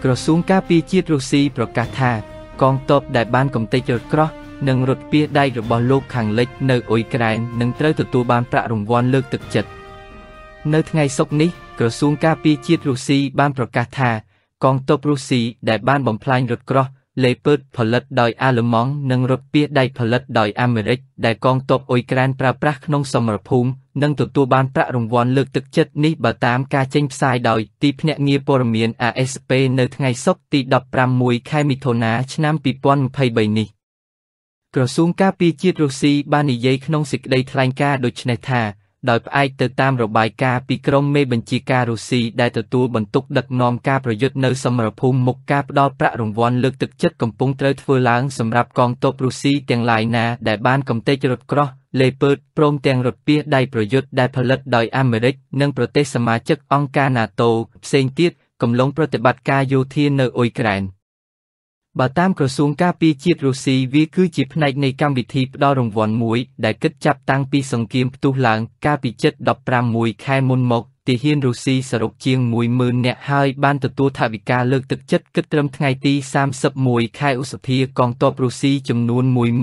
ក្រសួងការពារជាតិរុស្ស៊ីប្រកាសថាកងទ័ពដែលបានកំទេចរថក្រោះនិងរថពាសដែករបស់លោកខាងលិចនៅអ៊ុយក្រែននឹងត្រូវទទួលបានប្រាក់រង្វាន់លើកទឹកចិត្តនៅថ្ងៃសុក្រនេះក្រសួងការពារជាតិរុស្ស៊ីបានប្រកាសថាកងទ័ពរុស្ស៊ីដែលបានបំផ្លាញរថក្រោះលេពើតផលិតដោយអាល្លឺម៉ង់និងរថពាសដែកផលិតដោយអាមេរិកដែលកងទ័ពអ៊ុយក្រែនប្រើប្រាស់ក្នុងសមរភូមិនឹងទទួលបានប្រាក់រង្វាន់លើកទឹកចិត្តនេះបើតាមការចេញផ្សាយដោយទីភ្នាក់ងារព័ត៌មាន AFP នៅថ្ងៃសុក្រទី15 ខែមិថុនាឆ្នាំ2023នេះក្រសួងការពារជាតិរុស្ស៊ីបាននិយាយក្នុងសេចក្តីថ្លែងការណ៍ដូចនេះថាដោយផ្អែកទៅតាមរបាយការណ៍ពីក្រុមមេបញ្ជាការរុស្ស៊ីដែលទទួលបន្ទុកដឹកនាំការប្រយុទ្ធនៅសមរភូមិមុខការផ្ដល់ប្រាក់រង្វាន់លើកទឹកចិត្តកំពុងត្រូវធ្វើឡើងសម្រាប់កងទ័ពរុស្ស៊ីទាំងឡាយណាដែលបានកំទេចរថក្រោះលេពើតព្រមទាំងរថពាសដែកប្រយុទ្ធដែលផលិតដោយអាមេរិកនិងប្រទេសសមាជិកអង្គការ NATO ផ្សេងទៀតកំឡុងប្រតិបត្តិការយោធានៅអ៊ុយក្រែនបើតាមក្រសួងការពារជាតិរុស្ស៊ីវាគឺជាផ្នែកនៃកម្មវិធីផ្ដល់រង្វាន់មួយដែលគិតចាប់តាំងពីសង្គ្រាមផ្ទុះឡើងកាលពីជិត15 ខែមុនមកទាហានរុស្ស៊ីសរុបជាង 10,000 នាក់ហើយបានទទួលថវិកាលើកទឹកចិត្តគិតត្រឹមថ្ងៃទី31 ខែឧសភាកងទ័ពរុស្ស៊ីចំនួន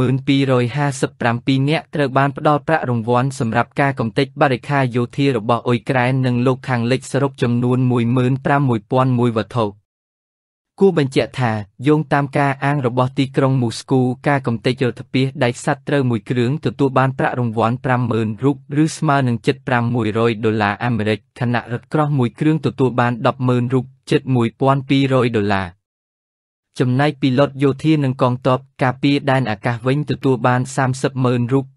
1257 នាក់ត្រូវបានផ្ដល់ប្រាក់រង្វាន់សម្រាប់ការកំទេចបរិក្ខារយោធារបស់អ៊ុយក្រែននិងលោកខាងលិចសរុបចំនួន 15,001 វត្ថុគួរបញ្ជាក់ថាយោងតាមការអាងរបស់ទីក្រុងមូស្គូការកំទេចរថពាសដែកសត្វត្រូវមួយគ្រឿងទទួលបានប្រាក់រង្វាន់ 50,000 រូបឬស្មើនឹងជិត$500អាមេរិកខណៈរថក្រោះមួយគ្រឿងទទួលបាន 10,000 រូបជិត$1,200ចំណែកពីឡុតយោធានិងកងទ័ពការពារដែនអាកាសវិញទទួលបាន 30,000 រូប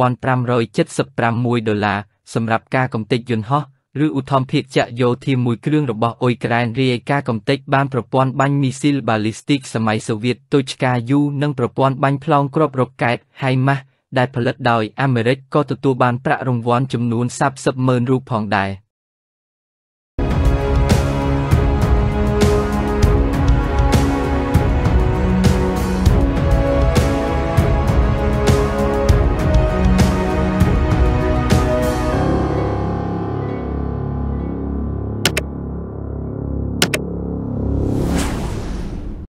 $3,576សម្រាប់ការកំទេចយន្តហោះឬឧទ្ធម្ភាគចក្រយោធាមួយគ្រឿងរបស់អ៊ុយក្រែនរាយការណ៍កំទេចបានប្រព័ន្ធបាញ់មីស៊ីលបាឡីស្ទិកសម័យសូវៀតទុយឆ្កាយូនិងប្រព័ន្ធបាញ់ផ្លោងគ្រាប់រ៉ុកែតហៃម៉ាស់ដែលផលិតដោយអាមេរិកក៏ទទួលបានប្រាក់រង្វាន់ចំនួន 30,000 រូបផងដែរ